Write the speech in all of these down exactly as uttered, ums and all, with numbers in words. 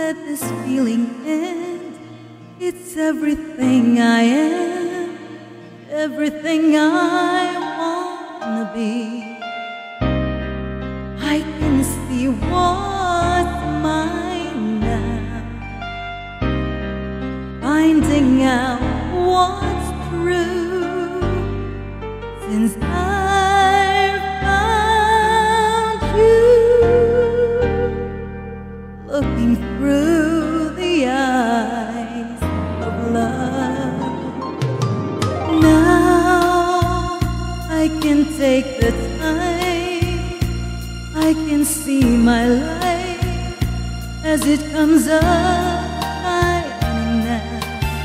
let this feeling end. It's everything I am, everything I wanna be. I can see what's mine now, finding out what's true, since I've found you, looking through the eyes of love. Now I can take the time, I can see my life as it comes up, shining now,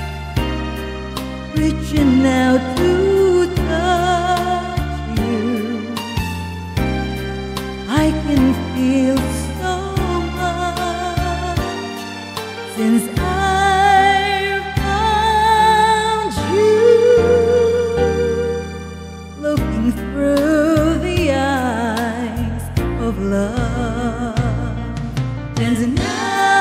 reaching out to touch you. I can feel so much since I've found you, looking through the eyes of love. And now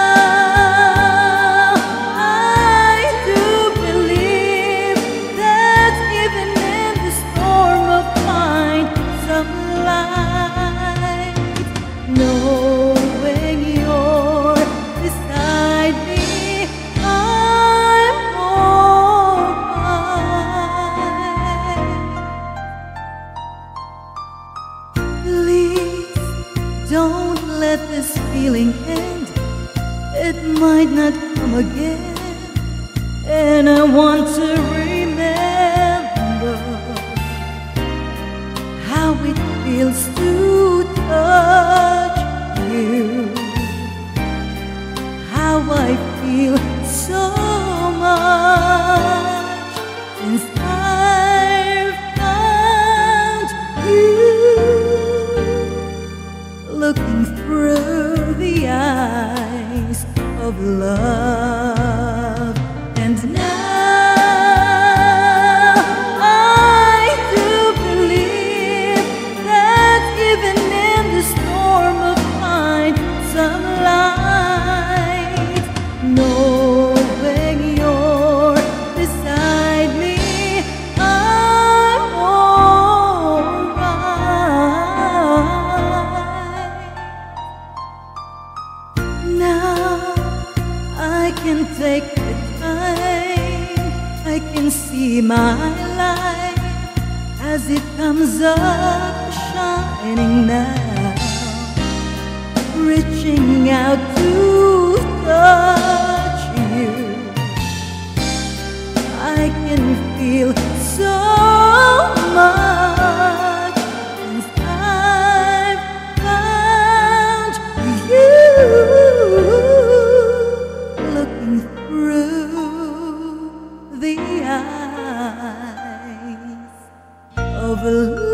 I do believe that even in the storm of find some light, knowing you're beside me, I'm alright. Please don't let this feeling end, it might not come again, and I want to remember how it feels to touch you, how I feel so much since I've found you, looking through the eyes of love. And now I do believe that even in the storm of find some light, knowing you're beside me, I'm alright. Now I can take the time, I can see my life as it comes up, shining now, reaching out to touch you. I can feel so much since I've found you, looking through the eyes of love.